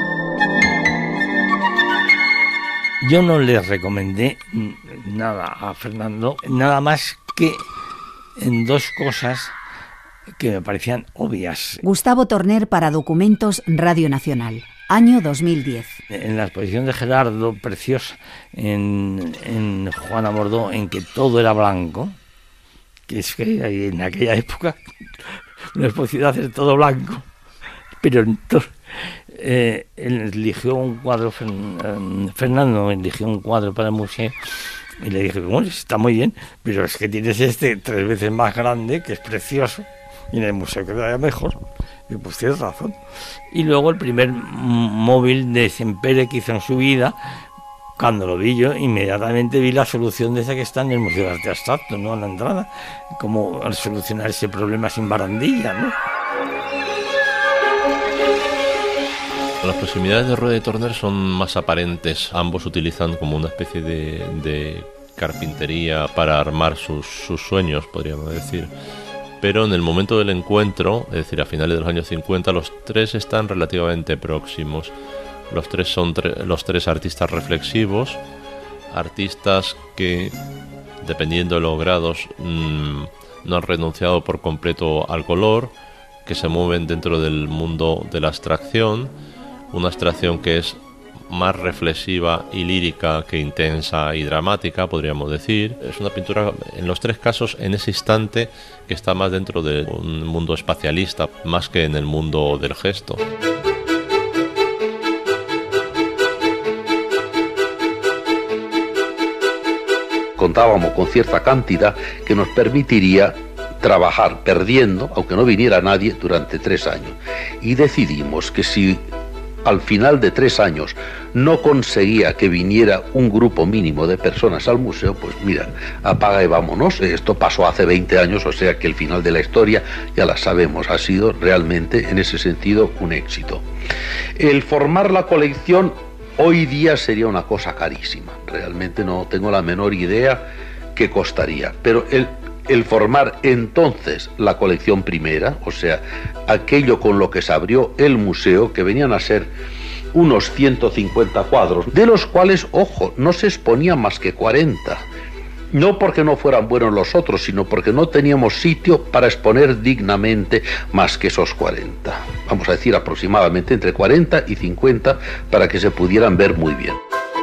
Yo no le recomendé nada a Fernando, nada más que en 2 cosas que me parecían obvias. Gustavo Torner para Documentos Radio Nacional, año 2010. En la exposición de Gerardo, preciosa, en Juana Mordó, en que todo era blanco, que es que en aquella época una exposición hacer todo blanco, pero entonces... él eligió un cuadro, Fernando eligió un cuadro para el museo y le dije, bueno, está muy bien, pero es que tienes 3 veces más grande, que es precioso, y en el museo quedaría mejor. Y pues tienes razón. Y luego el primer móvil de Sempere que hizo en su vida, cuando lo vi yo, inmediatamente vi la solución de esa que está en el Museo de Arte Abstracto, ¿no? A la entrada, cómo solucionar ese problema sin barandilla, ¿no? Las proximidades de Rueda y Torner son más aparentes. Ambos utilizan como una especie de carpintería para armar sus sueños, podríamos decir. Pero en el momento del encuentro, es decir, a finales de los años 50, los 3 están relativamente próximos. Los 3 son los 3 artistas reflexivos, artistas que, dependiendo de los grados, no han renunciado por completo al color, que se mueven dentro del mundo de la abstracción, una abstracción que es más reflexiva y lírica que intensa y dramática, podríamos decir. Es una pintura, en los 3 casos, en ese instante, que está más dentro de un mundo espacialista, más que en el mundo del gesto. Contábamos con cierta cantidad que nos permitiría trabajar perdiendo, aunque no viniera nadie, durante 3 años. Y decidimos que si al final de 3 años no conseguía que viniera un grupo mínimo de personas al museo, pues mira, apaga y vámonos. Esto pasó hace 20 años, o sea que el final de la historia ya la sabemos, ha sido realmente en ese sentido un éxito. El formar la colección hoy día sería una cosa carísima, realmente no tengo la menor idea qué costaría, pero el formar entonces la colección primera, o sea, aquello con lo que se abrió el museo, que venían a ser unos 150 cuadros, de los cuales, ojo, no se exponían más que 40. No porque no fueran buenos los otros, sino porque no teníamos sitio para exponer dignamente más que esos 40. Vamos a decir aproximadamente entre 40 y 50 para que se pudieran ver muy bien.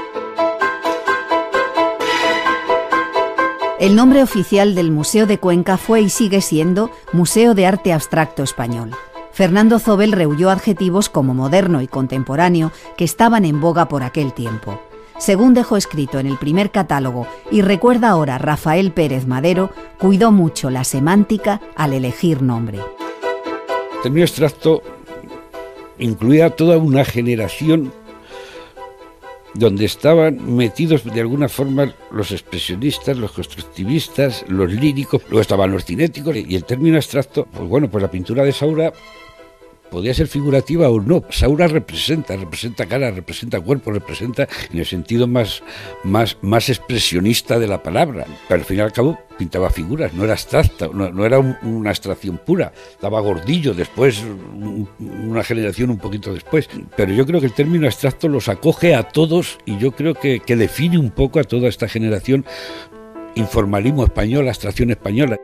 El nombre oficial del Museo de Cuenca fue y sigue siendo Museo de Arte Abstracto Español. Fernando Zóbel rehuyó adjetivos como moderno y contemporáneo que estaban en boga por aquel tiempo. Según dejó escrito en el primer catálogo y recuerda ahora Rafael Pérez Madero, cuidó mucho la semántica al elegir nombre. El término abstracto incluía toda una generación donde estaban metidos de alguna forma los expresionistas, los constructivistas, los líricos, luego estaban los cinéticos, y el término abstracto, pues bueno, pues la pintura de Saura podía ser figurativa o no. Saura representa cara, representa cuerpo, representa en el sentido más expresionista de la palabra. Pero al fin y al cabo pintaba figuras, no era abstracta, no era una abstracción pura. Estaba Gordillo después, una generación un poquito después. Pero yo creo que el término abstracto los acoge a todos y yo creo que define un poco a toda esta generación. Informalismo español, abstracción española.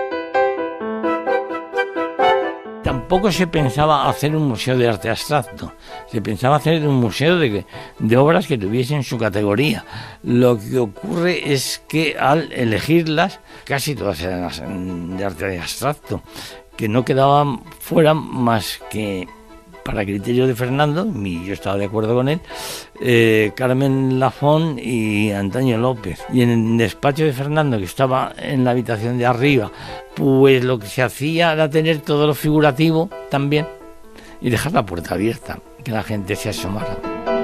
Tampoco se pensaba hacer un museo de arte abstracto, se pensaba hacer un museo de obras que tuviesen su categoría. Lo que ocurre es que al elegirlas, casi todas eran de arte abstracto, que no quedaban fuera más que, para criterio de Fernando, y yo estaba de acuerdo con él, Carmen Lafón y Antonio López. Y en el despacho de Fernando, que estaba en la habitación de arriba, pues lo que se hacía era tener todo lo figurativo también y dejar la puerta abierta, que la gente se asomara.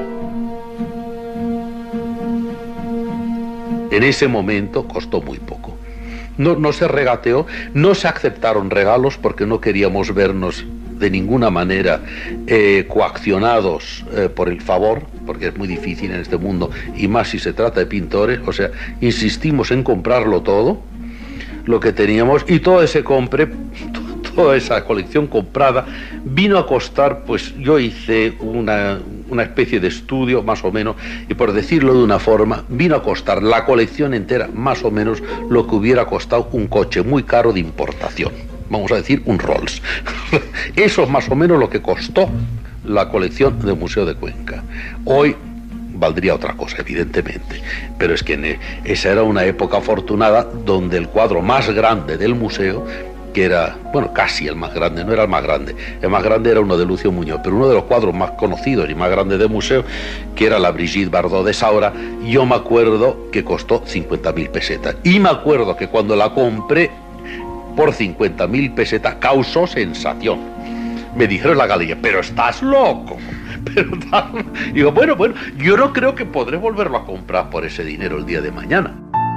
En ese momento costó muy poco. No se regateó, no se aceptaron regalos porque no queríamos vernos de ninguna manera coaccionados por el favor, porque es muy difícil en este mundo, y más si se trata de pintores. O sea, insistimos en comprarlo todo, lo que teníamos, y todo ese toda esa colección comprada vino a costar, pues yo hice una especie de estudio más o menos, y por decirlo de una forma, vino a costar la colección entera más o menos lo que hubiera costado un coche muy caro de importación. Vamos a decir un Rolls. Eso es más o menos lo que costó la colección del Museo de Cuenca. Hoy valdría otra cosa, evidentemente, pero es que esa era una época afortunada donde el cuadro más grande del museo, que era, bueno, casi el más grande, no era el más grande era uno de Lucio Muñoz, pero uno de los cuadros más conocidos y más grandes del museo, que era la Brigitte Bardot de Saura, yo me acuerdo que costó 50.000 pesetas, y me acuerdo que cuando la compré por 50.000 pesetas causó sensación. Me dijeron en la galería, pero estás loco. Digo, bueno, yo no creo que podré volverlo a comprar por ese dinero el día de mañana.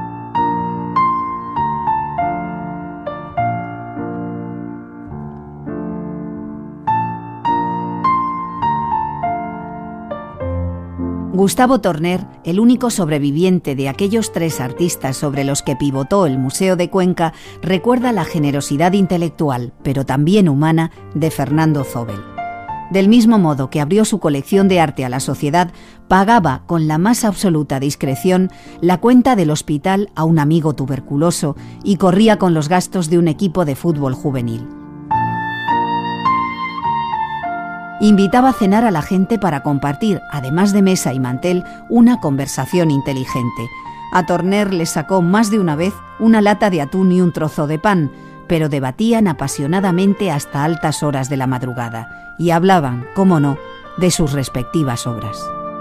Gustavo Torner, el único sobreviviente de aquellos 3 artistas sobre los que pivotó el Museo de Cuenca, recuerda la generosidad intelectual, pero también humana, de Fernando Zóbel. Del mismo modo que abrió su colección de arte a la sociedad, pagaba con la más absoluta discreción la cuenta del hospital a un amigo tuberculoso y corría con los gastos de un equipo de fútbol juvenil. Invitaba a cenar a la gente para compartir, además de mesa y mantel, una conversación inteligente. A Torner le sacó más de una vez una lata de atún y un trozo de pan, pero debatían apasionadamente hasta altas horas de la madrugada y hablaban, cómo no, de sus respectivas obras.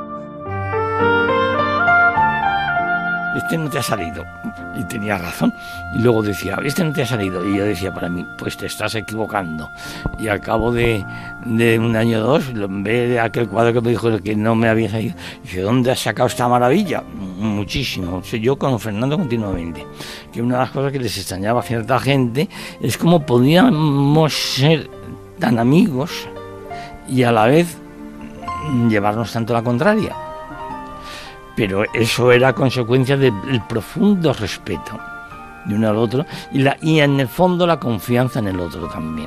Este no te ha salido. Y tenía razón. Y luego decía, este no te ha salido. Y yo decía para mí, pues te estás equivocando. Y al cabo de un año o dos, ve aquel cuadro que me dijo que no me había salido. Dice, ¿dónde has sacado esta maravilla? Muchísimo. Yo con Fernando continuamente. Que una de las cosas que les extrañaba a cierta gente es cómo podíamos ser tan amigos y a la vez llevarnos tanto la contraria. Pero eso era consecuencia del profundo respeto de uno al otro y en el fondo la confianza en el otro también.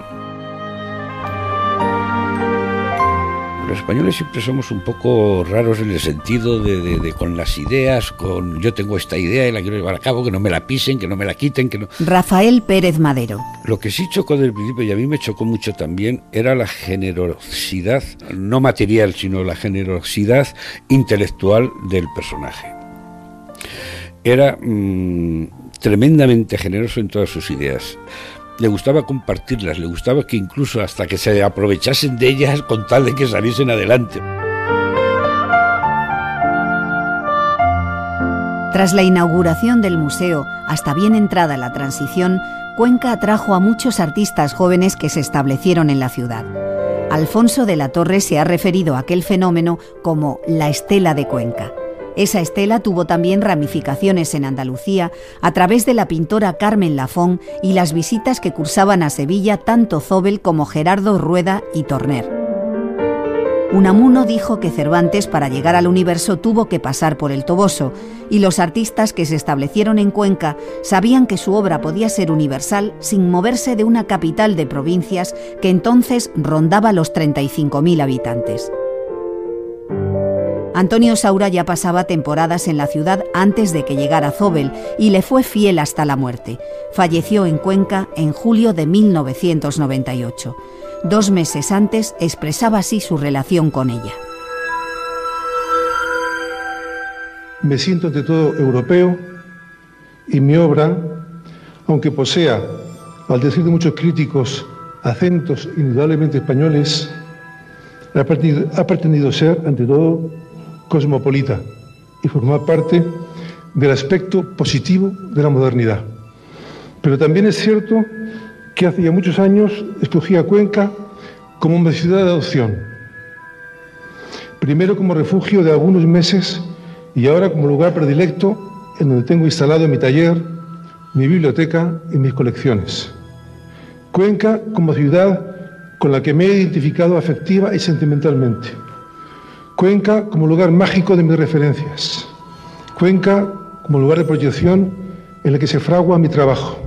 Los españoles siempre somos un poco raros en el sentido de con las ideas, con yo tengo esta idea y la quiero llevar a cabo, que no me la pisen, que no me la quiten, que no... Rafael Pérez Madero. Lo que sí chocó desde el principio, y a mí me chocó mucho también, era la generosidad, no material, sino la generosidad intelectual del personaje. Era tremendamente generoso en todas sus ideas. Le gustaba compartirlas, le gustaba que incluso hasta que se aprovechasen de ellas con tal de que saliesen adelante. Tras la inauguración del museo, hasta bien entrada la transición, Cuenca atrajo a muchos artistas jóvenes que se establecieron en la ciudad. Alfonso de la Torre se ha referido a aquel fenómeno como la estela de Cuenca. Esa estela tuvo también ramificaciones en Andalucía a través de la pintora Carmen Lafón y las visitas que cursaban a Sevilla tanto Zóbel como Gerardo Rueda y Torner. Unamuno dijo que Cervantes, para llegar al universo, tuvo que pasar por el Toboso, y los artistas que se establecieron en Cuenca sabían que su obra podía ser universal sin moverse de una capital de provincias que entonces rondaba los 35.000 habitantes. Antonio Saura ya pasaba temporadas en la ciudad antes de que llegara Zóbel y le fue fiel hasta la muerte. Falleció en Cuenca en julio de 1998. 2 meses antes expresaba así su relación con ella. Me siento ante todo europeo y mi obra, aunque posea, al decir de muchos críticos, acentos indudablemente españoles, ha pretendido ser, ante todo, cosmopolita y formar parte del aspecto positivo de la modernidad. Pero también es cierto que hace ya muchos años escogí a Cuenca como una ciudad de adopción. Primero como refugio de algunos meses y ahora como lugar predilecto en donde tengo instalado mi taller, mi biblioteca y mis colecciones. Cuenca como ciudad con la que me he identificado afectiva y sentimentalmente. Cuenca como lugar mágico de mis referencias. Cuenca como lugar de proyección en el que se fragua mi trabajo.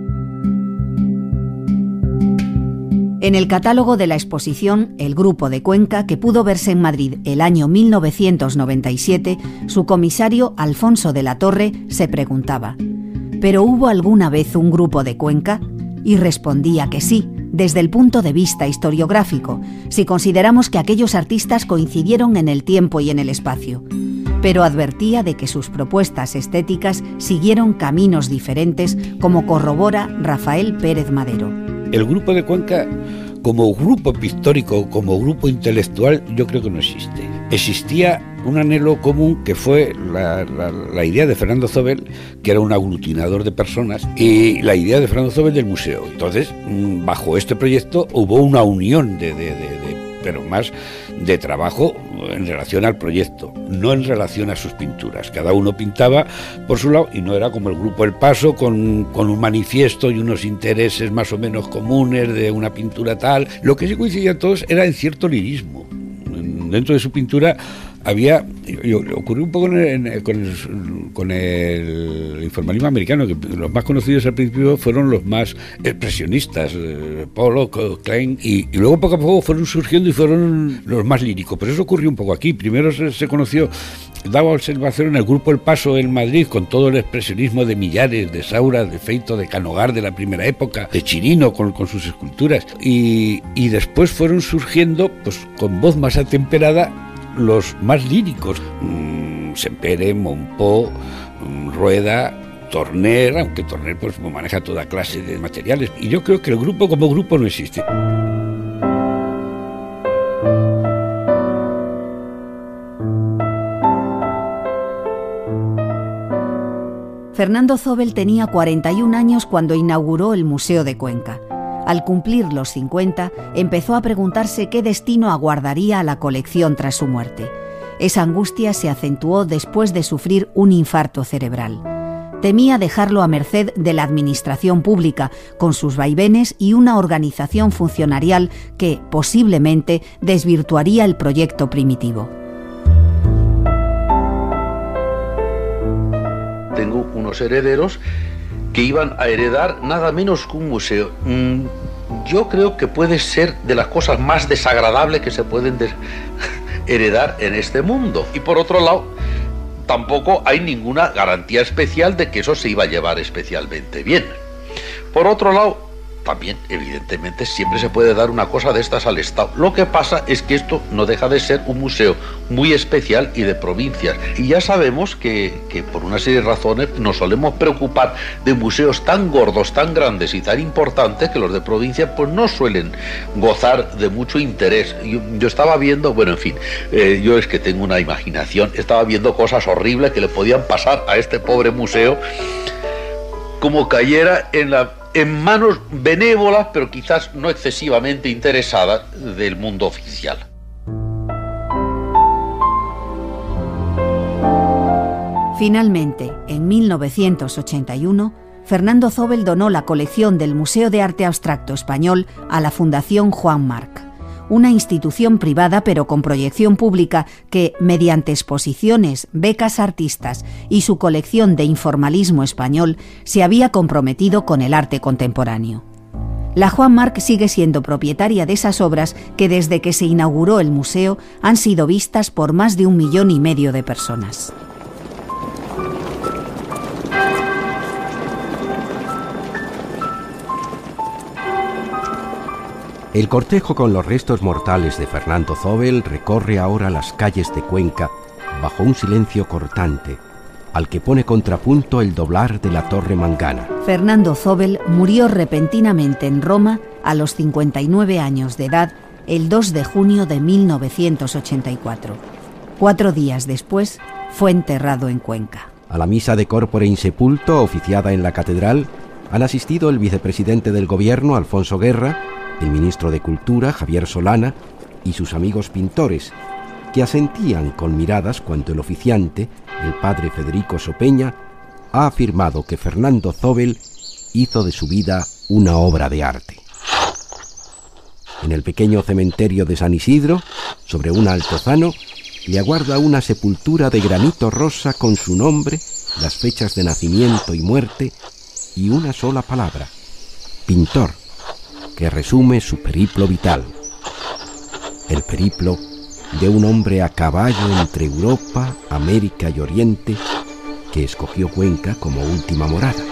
En el catálogo de la exposición El Grupo de Cuenca, que pudo verse en Madrid el año 1997, su comisario Alfonso de la Torre se preguntaba: ¿pero hubo alguna vez un grupo de Cuenca? Y respondía que sí, desde el punto de vista historiográfico, si consideramos que aquellos artistas coincidieron en el tiempo y en el espacio. Pero advertía de que sus propuestas estéticas siguieron caminos diferentes, como corrobora Rafael Pérez Madero. El Grupo de Cuenca, como grupo pictórico, como grupo intelectual, yo creo que no existe. Existía un anhelo común que fue la idea de Fernando Zóbel, que era un aglutinador de personas, y la idea de Fernando Zóbel del museo. Entonces, bajo este proyecto hubo una unión pero más de trabajo en relación al proyecto, no en relación a sus pinturas. Cada uno pintaba por su lado y no era como el Grupo El Paso con un manifiesto y unos intereses más o menos comunes de una pintura tal. Lo que sí coincidían todos era en cierto lirismo. Dentro de su pintura había, ocurrió un poco con el informalismo americano, que los más conocidos al principio fueron los más expresionistas, Pollock, Klein, y luego poco a poco fueron surgiendo y fueron los más líricos. Pero eso ocurrió un poco aquí. Primero se conoció, daba observación en el Grupo El Paso en Madrid, con todo el expresionismo de Millares, de Saura, de Feito, de Canogar de la primera época, de Chirino con sus esculturas, y después fueron surgiendo, pues con voz más atemperada, los más líricos, Sempere, Monpó, Rueda, Torner, aunque Torner pues maneja toda clase de materiales. Y yo creo que el grupo como grupo no existe. Fernando Zóbel tenía 41 años cuando inauguró el Museo de Cuenca. Al cumplir los 50, empezó a preguntarse qué destino aguardaría a la colección tras su muerte. Esa angustia se acentuó después de sufrir un infarto cerebral. Temía dejarlo a merced de la administración pública, con sus vaivenes y una organización funcionarial que, posiblemente, desvirtuaría el proyecto primitivo. Tengo unos herederos que iban a heredar nada menos que un museo. Yo creo que puede ser de las cosas más desagradables que se pueden heredar en este mundo. Y por otro lado, tampoco hay ninguna garantía especial de que eso se iba a llevar especialmente bien. Por otro lado, también, evidentemente, siempre se puede dar una cosa de estas al Estado. Lo que pasa es que esto no deja de ser un museo muy especial y de provincias. Y ya sabemos que por una serie de razones nos solemos preocupar de museos tan gordos, tan grandes y tan importantes que los de provincia pues no suelen gozar de mucho interés. Yo estaba viendo, bueno, en fin, yo es que tengo una imaginación, estaba viendo cosas horribles que le podían pasar a este pobre museo como cayera en la en manos benévolas, pero quizás no excesivamente interesadas, del mundo oficial. Finalmente, en 1981, Fernando Zóbel donó la colección del Museo de Arte Abstracto Español a la Fundación Juan March, una institución privada pero con proyección pública que, mediante exposiciones, becas a artistas y su colección de informalismo español, se había comprometido con el arte contemporáneo. La Juan March sigue siendo propietaria de esas obras que desde que se inauguró el museo han sido vistas por más de 1,5 millones de personas. El cortejo con los restos mortales de Fernando Zóbel recorre ahora las calles de Cuenca bajo un silencio cortante, al que pone contrapunto el doblar de la Torre Mangana. Fernando Zóbel murió repentinamente en Roma a los 59 años de edad el 2 de junio de 1984. 4 días después fue enterrado en Cuenca. A la misa de corpore insepulto oficiada en la catedral han asistido el vicepresidente del gobierno, Alfonso Guerra, el ministro de Cultura, Javier Solana, y sus amigos pintores, que asentían con miradas cuando el oficiante, el padre Federico Sopeña, ha afirmado que Fernando Zóbel hizo de su vida una obra de arte. En el pequeño cementerio de San Isidro, sobre un altozano, le aguarda una sepultura de granito rosa con su nombre, las fechas de nacimiento y muerte, y una sola palabra: pintor, que resume su periplo vital. El periplo de un hombre a caballo entre Europa, América y Oriente, que escogió Cuenca como última morada.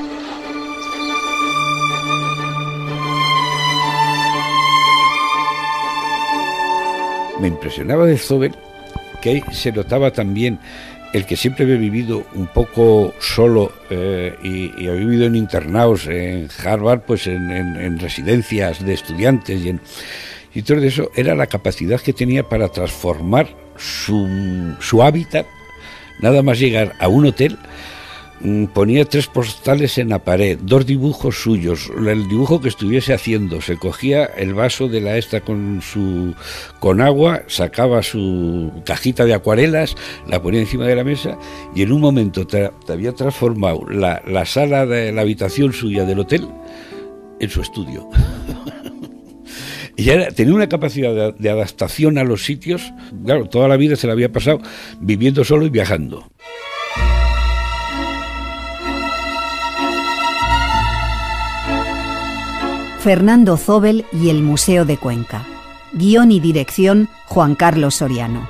Me impresionaba de Zóbel que ahí se notaba también el que siempre había vivido un poco solo y ha vivido en internados en Harvard, pues en residencias de estudiantes y todo eso, era la capacidad que tenía para transformar su hábitat. Nada más llegar a un hotel, ponía 3 postales en la pared, 2 dibujos suyos, el dibujo que estuviese haciendo, se cogía el vaso de la esta con agua, sacaba su cajita de acuarelas, la ponía encima de la mesa y en un momento te había transformado la sala de la habitación suya del hotel en su estudio. Y ya tenía una capacidad de adaptación a los sitios. Claro, toda la vida se la había pasado viviendo solo y viajando. Fernando Zóbel y el Museo de Cuenca. Guión y dirección, Juan Carlos Soriano.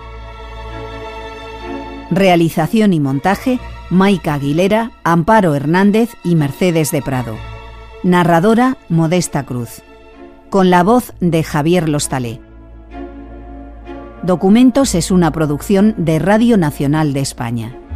Realización y montaje, Maica Aguilera, Amparo Hernández y Mercedes de Prado. Narradora, Modesta Cruz. Con la voz de Javier Lostalé. Documentos es una producción de Radio Nacional de España.